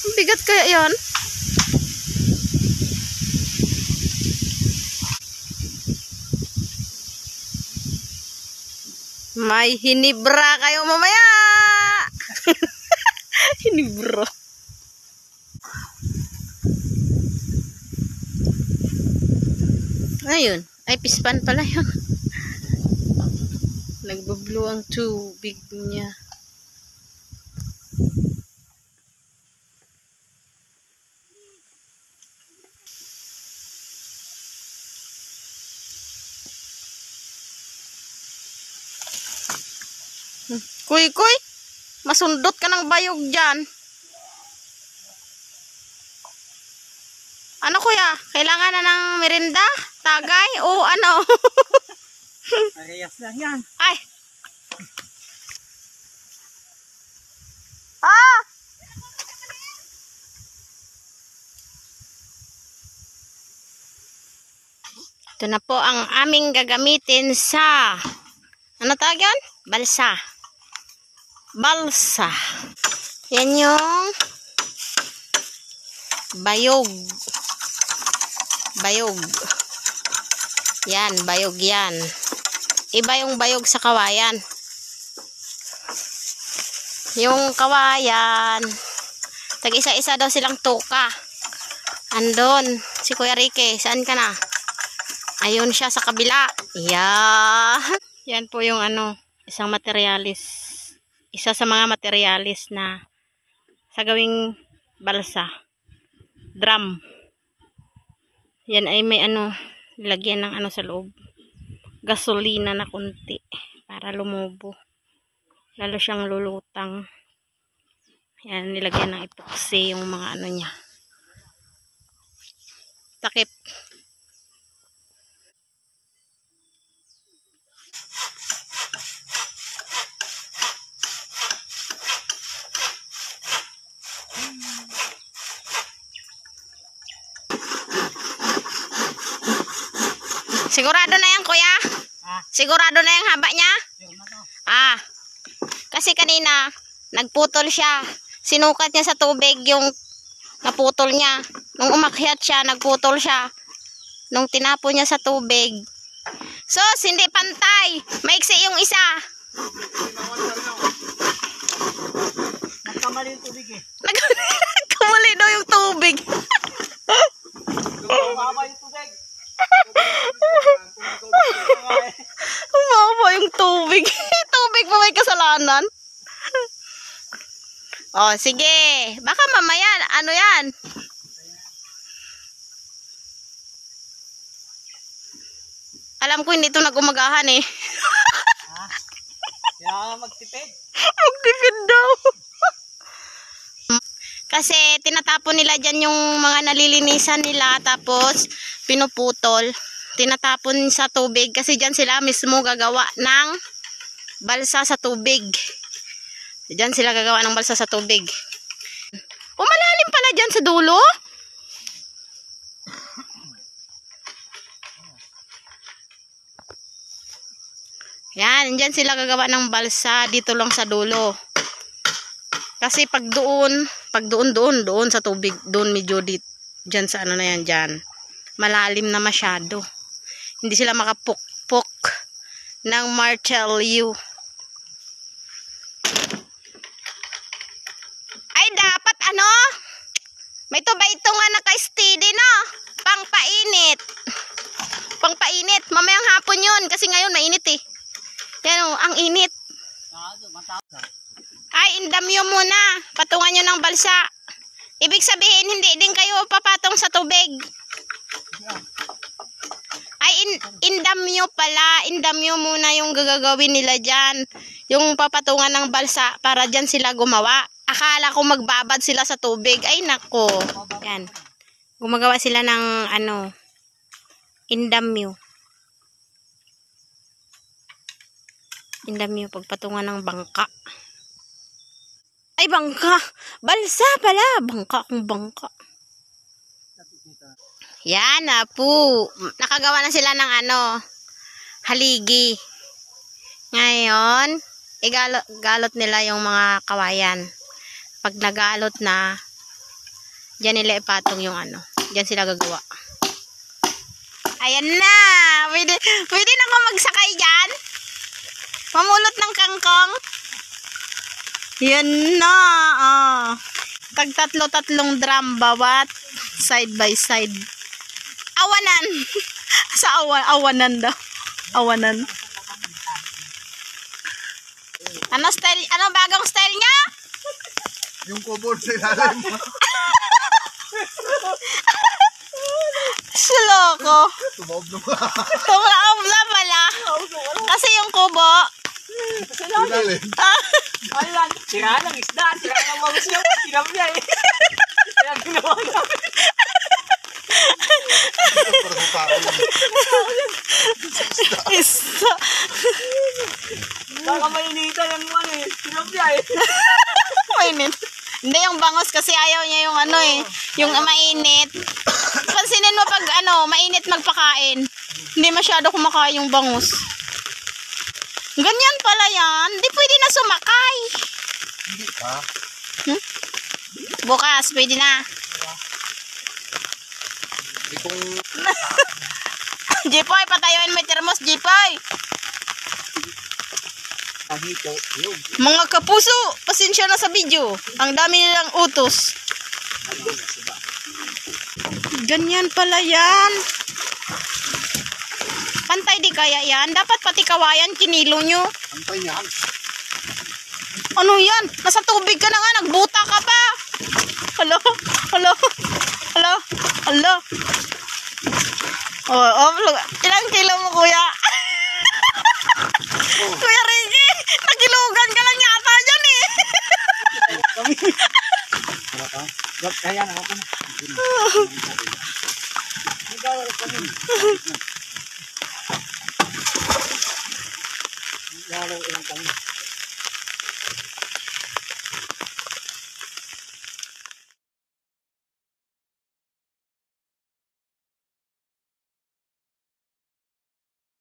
Bigat kaya yan? May hinibra kayo mamaya. Hinibra. Ayun. Ay, pispan pala yun. Nagbublo ang tubig niya. Kuy, masundot ka ng bayog dyan. Ano kuya? Kailangan na ng merinda? Tagay? O ano? Parehas lang yan. Ay! Ah! Ito na po ang aming gagamitin sa ano tawag yun? Balsa. Balsa. Yan yung bayog. Bayog. Yan, bayog yan. Iba yung bayog sa kawayan. Yung kawayan, tag-isa-isa daw silang tuka. Andon, si Kuya Ricky, saan ka na? Ayun siya sa kabila. Yan. Yan po yung ano, isang materialis. Isa sa mga materialis na sa gawing balsa. Drum. Yan ay may ano, lagyan ng ano sa loob. Gasolina na kunti para lumubo. Lalo siyang lulutang. Yan, nilagyan ng epoxy yung mga ano niya. Takip. Sigurado na yan, kuya? Sigurado na yung haba niya? Kasi kanina, nagputol siya. Sinukat niya sa tubig yung naputol niya. Nung umakyat siya, nagputol siya. Nung tinapon niya sa tubig. Sos, hindi pantay. Maiksi yung isa. Nagkamali yung tubig eh. Nagkamali daw yung tubig. Umaba yung tubig. Umaba yung tubig. Tubig pa may kasalanan. Oh, sige. Baka mamaya, ano yan? Alam ko hindi ito nagumagahan eh. Kaya magtipid. Magtipid daw. Kasi tinatapon nila dyan yung mga nalilinisan nila tapos pinuputol. Tinatapon sa tubig kasi dyan sila mismo gagawa ng balsa sa tubig. Dyan sila gagawa ng balsa sa tubig. Malalim pala dyan sa dulo. Yan, dyan sila gagawa ng balsa dito lang sa dulo. Kasi pag doon sa tubig, doon medyo dyan sa ano na yan dyan. Malalim na masyado. Hindi sila makapukpok ng martelyo. Ay, dapat ano? May tubay ito nga naka-steady na. Pangpainit. Pangpainit. Mamayang hapon yun. Kasi ngayon mainit eh. Yan o, ang init. Ay, indamyo muna. Patungan nyo ng balsa. Ibig sabihin, hindi din kayo papatong sa tubig. Ay, indamyo pala. Indamyo muna yung gagawin nila dyan. Yung papatungan ng balsa para dyan sila gumawa. Akala ko magbabad sila sa tubig. Ay, nako. Yan. Gumagawa sila ng ano, indamyo. Indamyo, pagpatungan ng bangka. Ay, bangka. Balsa pala. Bangka kung bangka. Yan na po. Nakagawa na sila ng ano, haligi. Ngayon, galot nila yung mga kawayan. Pag nagalot na, Diyan nila ipatong yung ano. Diyan sila gagawa. Ayan na. Pwede na ako magsakay dyan. Mamulot ng kangkong. Yan na. Oh. Tag tatlo-tatlong drum bawat. Side by side. Awanan. Sa awanan daw. Awanan. Ano style? Ano bagong style niya? Yung cupboard sa ilalim mo. Suloko. Tumaob na ba? Tumaob na pala. Kasi yung kubo. Ilalim. Ayan, sira ng isda, sira ng mamus yung sinam niya eh. Kaya ginawa namin. Para sa tao yun. Isa. Baka mainitan yung ano eh, sinam niya eh. Mainit. Hindi, yung bangos kasi ayaw niya yung ano eh. Yung mainit. Pansinin mo pag ano, mainit magpakain. Hindi masyado kumakain yung bangus. Ganyan pala yan. Hindi pwede na sumakay. Hindi pa. Bukas, pwede na. Itong Jipoy, patayuin mo yung termos, Jipoy. Pahito, yun. Mga kapuso, pasensya na sa video. Ang dami nilang utos. Ganyan pala yan. Pantay di kaya yan. Dapat pati kawayan, kinilo nyo. antay niyan. Ano yan? Nasa tubig ka na nga, nagbuta ka pa. Hello? Hello? Hello? Hello? Oh, ilang kilo mo, kuya? Kuya Ricky, nakilugan ka lang yata dyan eh. Kaya na ako na. Lalo ilang kami.